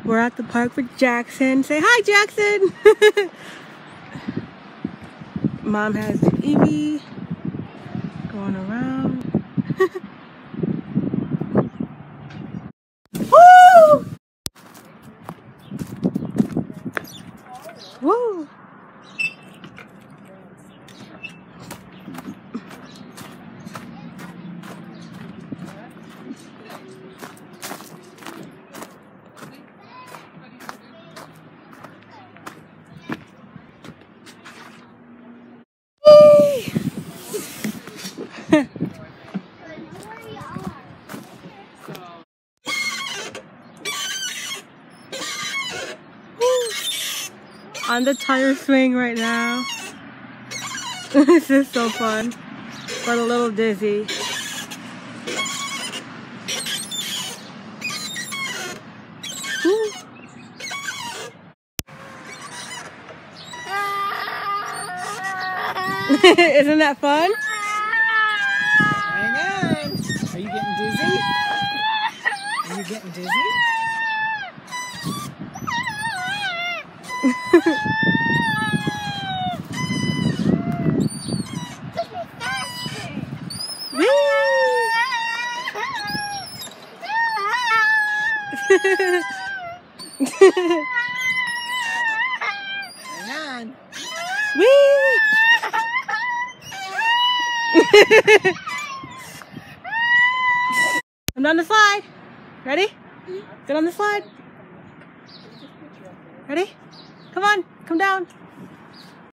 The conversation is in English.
We're at the park with Jackson. Say hi, Jackson! Mom has Evie going around. Woo! Woo! On the tire swing right now. This is so fun, but a little dizzy. Woo. Isn't that fun? Hang on. Are you getting dizzy? Are you getting dizzy? Hang on. Whee! I'm on the slide. Ready? Get on the slide. Ready? Come on, come down.